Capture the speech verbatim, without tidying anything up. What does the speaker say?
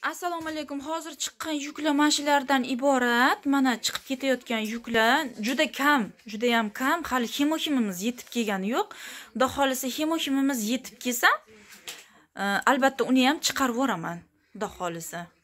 Assalomu alaykum. Hozir chiqqan yuklar mashinalardan iborat. Mana chiqib ketayotgan yuklar juda kam, juda ham kam. Hali himohimimiz yetib kelgani yo'q. Xudo xolisa himohimimiz yetib kelsa, albatta uni ham chiqarib yuboraman. Xudo xolisa.